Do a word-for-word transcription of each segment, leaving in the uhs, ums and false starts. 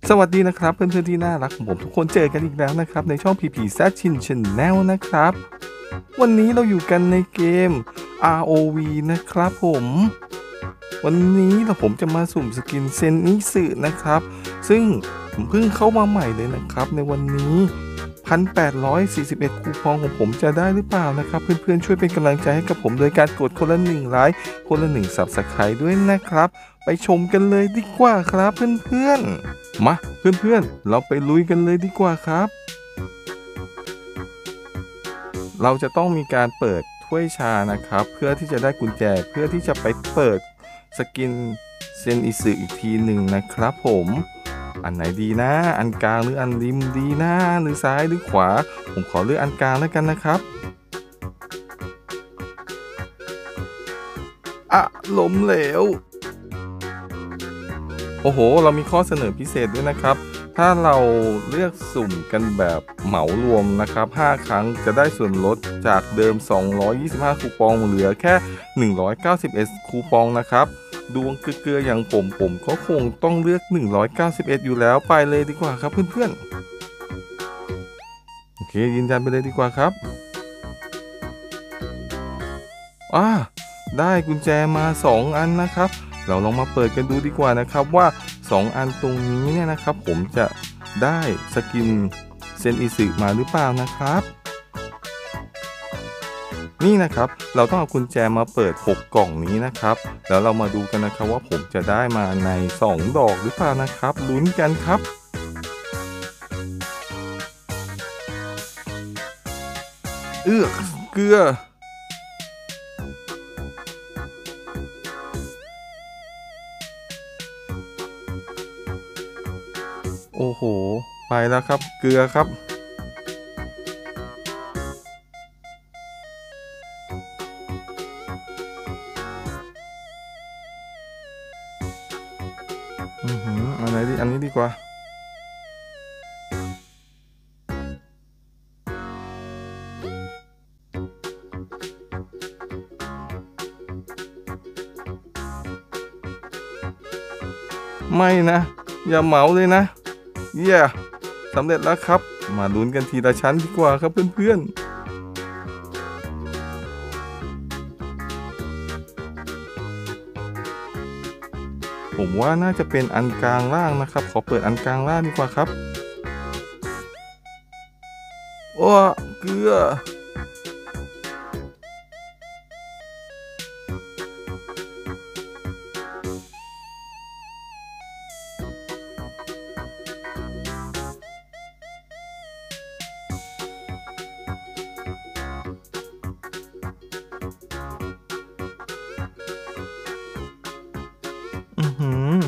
สวัสดีนะครับเพื่อนๆที่น่ารักของผมทุกคนเจอกันอีกแล้วนะครับในช่อง พี พี แซด Chin Channel นะครับวันนี้เราอยู่กันในเกม อาร์ โอ วี นะครับผมวันนี้เราผมจะมาสุ่มสกินเซนนิสึนะครับซึ่งผมเพิ่งเข้ามาใหม่เลยนะครับในวันนี้ หนึ่งพันแปดร้อยสี่สิบเอ็ด คูปองของผมจะได้หรือเปล่านะครับเพื่อนๆช่วยเป็นกำลังใจให้กับผมโดยการกดคนละหนึ่งไลค์คนละหนึ่ง Subscribe ด้วยนะครับไปชมกันเลยดีกว่าครับเพื่อนๆมาเพื่อนๆเราไปลุยกันเลยดีกว่าครับเราจะต้องมีการเปิดถ้วยชานะครับเพื่อที่จะได้กุญแจเพื่อที่จะไปเปิดสกินเซนอิสึอีกทีหนึ่งนะครับผมอันไหนดีนะอันกลางหรืออันริมดีนะหรือซ้ายหรือขวาผมขอเลือกอันกลางแล้วกันนะครับอะล้มเหลวโอ้โหเรามีข้อเสนอพิเศษด้วยนะครับถ้าเราเลือกสุ่มกันแบบเหมารวมนะครับห้าครั้งจะได้ส่วนลดจากเดิมสองร้อยยี่สิบห้าคูปองเหลือแค่หนึ่งร้อยเก้าสิบเอ็ดคูปองนะครับดวงเกลือๆอย่างผมผมก็คงต้องเลือกหนึ่งร้อยเก้าสิบเอ็ดอยู่แล้วไปเลยดีกว่าครับเพื่อนๆโอเคยืนยันไปเลยดีกว่าครับอ่าได้กุญแจมาสองอันนะครับเราลองมาเปิดกันดูดีกว่านะครับว่าสองอันตรงนี้เนี่ยนะครับผมจะได้สกินเซนอิสึมาหรือเปล่านะครับนี่นะครับเราต้องเอากุญแจมาเปิดหกกล่องนี้นะครับแล้วเรามาดูกันนะครับว่าผมจะได้มาในสองดอกหรือเปล่านะครับลุ้นกันครับเอื้อเกลือโอ้โหไปแล้วครับเกลือครับอือหืออันไหนดีอันนี้ดีกว่าไม่นะอย่าเหมาเลยนะเย้สำเร็จแล้วครับมาลุ้นกันทีละชั้นดีกว่าครับเพื่อนๆผมว่าน่าจะเป็นอันกลางล่างนะครับขอเปิดอันกลางล่างดีกว่าครับโอ้เกลืออือหือ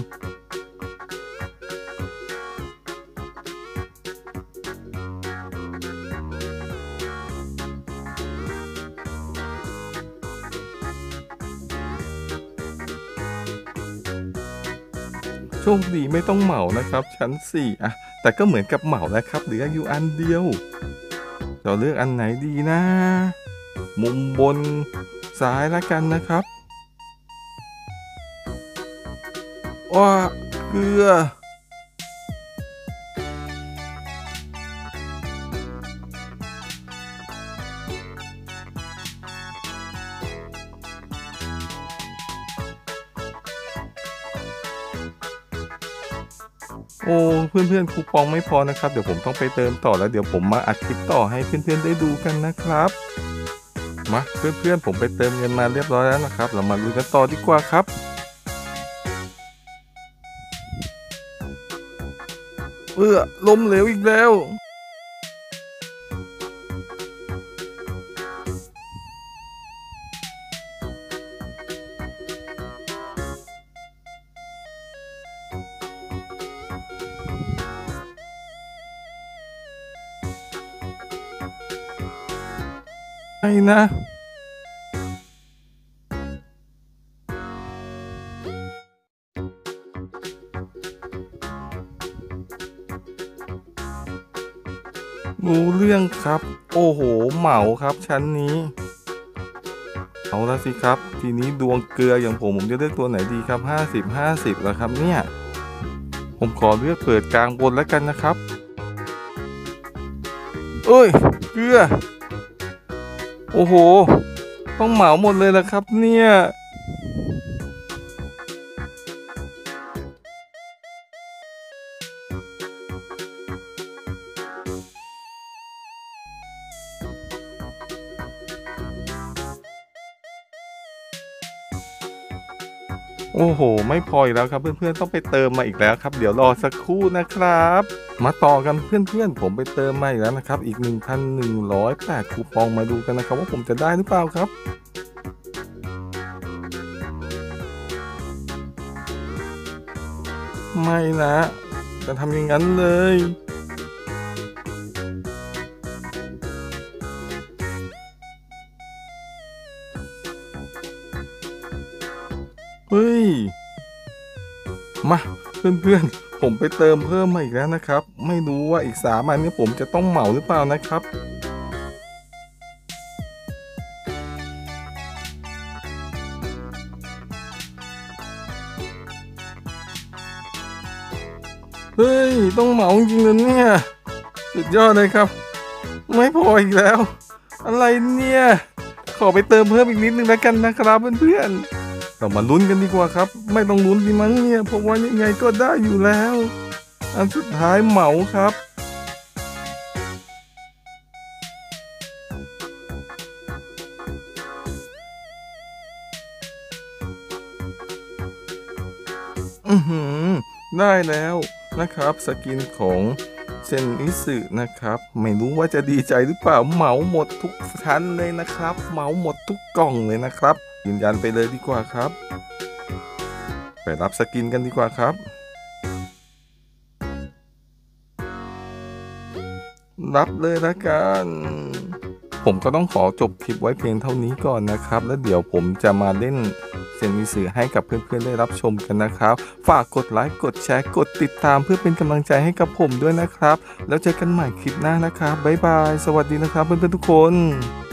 โชคดีไม่ต้องเหมานะครับชั้นสี่อะแต่ก็เหมือนกับเหมาแล้วครับเหลืออยู่อันเดียวเราเลือกอันไหนดีนะมุมบนซ้ายแล้วกันนะครับว้าเกลือโอ้เพื่อนๆคูปองไม่พอนะครับเดี๋ยวผมต้องไปเติมต่อแล้วเดี๋ยวผมมาอัดคลิปต่อให้เพื่อนๆได้ดูกันนะครับมาเพื่อนๆผมไปเติมเงินมาเรียบร้อยแล้วนะครับเรามาลุยกันต่อดีกว่าครับเออล้มเหลวอีกแล้วไอ้นะรู้เรื่องครับโอ้โหเหมาครับชั้นนี้เอาละสิครับทีนี้ดวงเกลืออย่างผมผมจะเลือกตัวไหนดีครับห้าสิบ ห้าสิบแล้วครับเนี่ยโผมขอเลือกเปิดกลางบนแล้วกันนะครับเอ้ยเกลือโอ้โหต้องเหมาหมดเลยละครับเนี่ยโอ้โหไม่พออีกแล้วครับเพื่อนๆต้องไปเติมมาอีกแล้วครับเดี๋ยวรอสักครู่นะครับมาต่อกันเพื่อนๆผมไปเติมมาอีกแล้วนะครับอีก หนึ่งพันหนึ่งร้อยแปด คูปองมาดูกันนะครับว่าผมจะได้หรือเปล่าครับไม่นะจะทำอย่างนั้นเลยเฮ้ยมาเพื่อนๆผมไปเติมเพิ่มมาอีกแล้วนะครับไม่รู้ว่าอีกสามอันนี้ผมจะต้องเหมาหรือเปล่านะครับเฮ้ยต้องเหมาจริงๆเลยเนี่ยสุดยอดเลยครับไม่พออีกแล้วอะไรเนี่ยขอไปเติมเพิ่มอีกนิดนึงแล้วกันนะครับเพื่อนๆเรามาลุ้นกันดีกว่าครับไม่ต้องลุ้นดีมั้งเนี่ยเพราะว่ายังไงก็ได้อยู่แล้วอันสุดท้ายเหมาครับอือหือได้แล้วนะครับสกินของเซนอิสึนะครับไม่รู้ว่าจะดีใจหรือเปล่าเหมาหมดทุกชั้นเลยนะครับเหมาหมดทุกกล่องเลยนะครับยืนยันไปเลยดีกว่าครับไปรับสกินกันดีกว่าครับรับเลยละกันผมก็ต้องขอจบคลิปไว้เพียงเท่านี้ก่อนนะครับแล้วเดี๋ยวผมจะมาเล่นเซนมิสึให้กับเพื่อนๆได้รับชมกันนะครับฝากกดไลค์กดแชร์กดติดตามเพื่อเป็นกำลังใจให้กับผมด้วยนะครับแล้วเจอกันใหม่คลิปหน้านะครับบ๊ายบายสวัสดีนะครับเพื่อนๆทุกคน